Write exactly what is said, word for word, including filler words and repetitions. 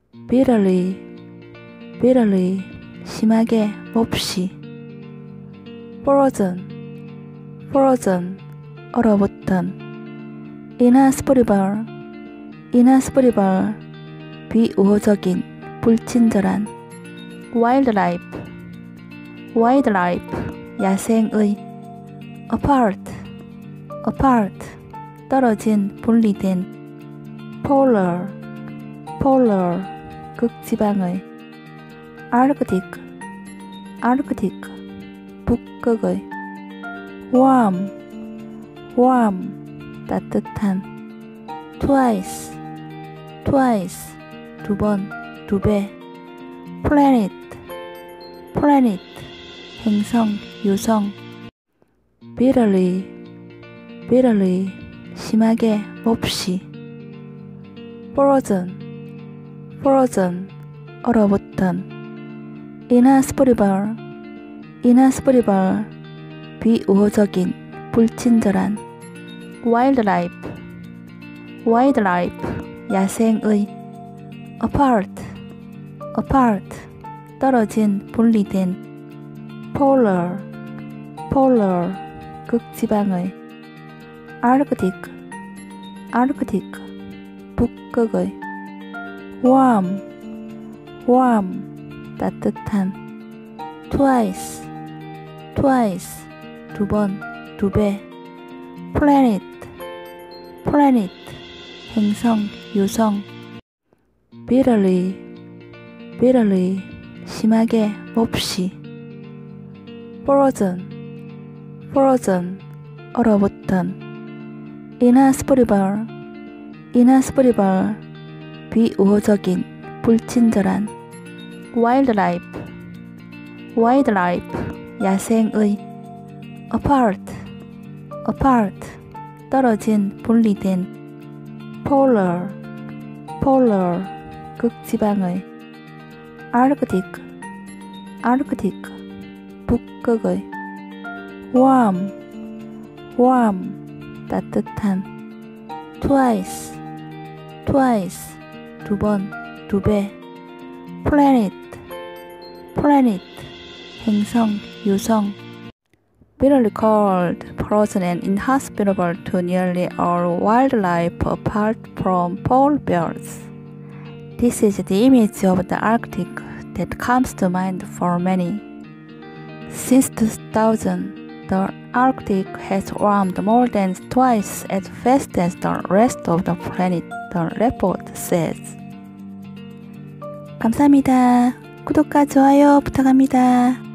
bitterly, bitterly, 심하게, 몹시. frozen, frozen, 얼어붙은. inhospitable, inhospitable, 비우호적인, 불친절한. wildlife, wildlife, 야생의. apart, apart, 떨어진, 분리된. polar, polar, 극지방의. arctic, arctic, 북극의. warm, warm, 따뜻한. twice, twice, 두 번, 두 배. planet, planet, 행성, 유성. bitterly, bitterly, 심하게, 몹시. frozen, frozen, 얼어붙은. inhospitable, inhospitable, 비우호적인, 불친절한. wildlife, wildlife, 야생의. apart, apart, 떨어진, 분리된. polar, polar, 극지방의. arctic, arctic, 북극의. warm, warm, 따뜻한. twice, twice, 두 번, 두 배. planet, planet, 행성, 유성. bitterly, bitterly, 심하게, 몹시. frozen, frozen, 얼어붙은. inhospitable, inhospitable, 비우호적인, 불친절한. wildlife, wildlife, 야생의. apart, apart, 떨어진, 분리된. polar, polar, 극지방의. arctic, arctic, 북극의. warm, warm, 따뜻한. twice, twice, 두 번, 두 배. planet, planet, 행성, 유성. bitterly cold, frozen and inhospitable to nearly all wildlife apart from polar bears. This is the image of the Arctic that comes to mind for many. Since two thousand, the Arctic has warmed more than twice as fast as the rest of the planet, the report says. 감사합니다. 구독과 좋아요 부탁합니다.